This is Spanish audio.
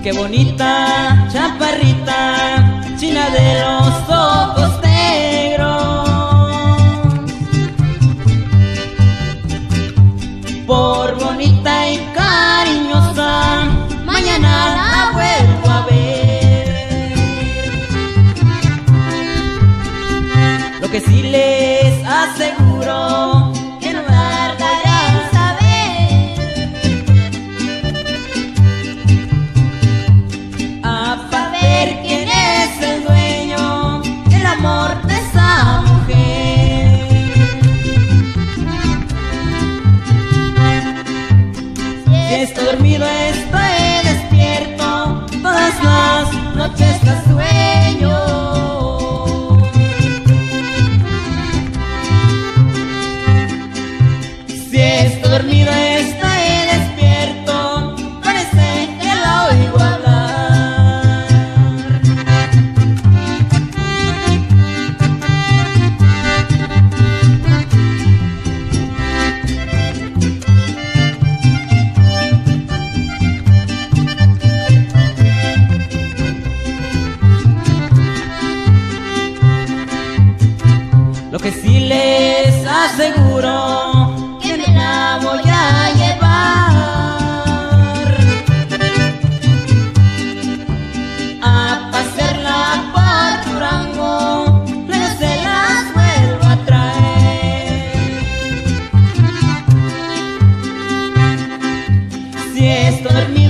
Qué bonita chaparrita, china de los ojos negros. Por bonita y cariñosa, mañana la vuelvo a ver. Lo que sí les aseguro, que no tardará en saber quién es el dueño del amor de esa mujer. Si estoy dormido, estoy despierto, todas las noches la sueño. Si estoy dormido, estoy despierto, parece que la oigo hablar. Lo que sí les aseguro, que me la voy a llevar a pasearla por Durango, luego se las vuelvo a traer. Si estoy dormido,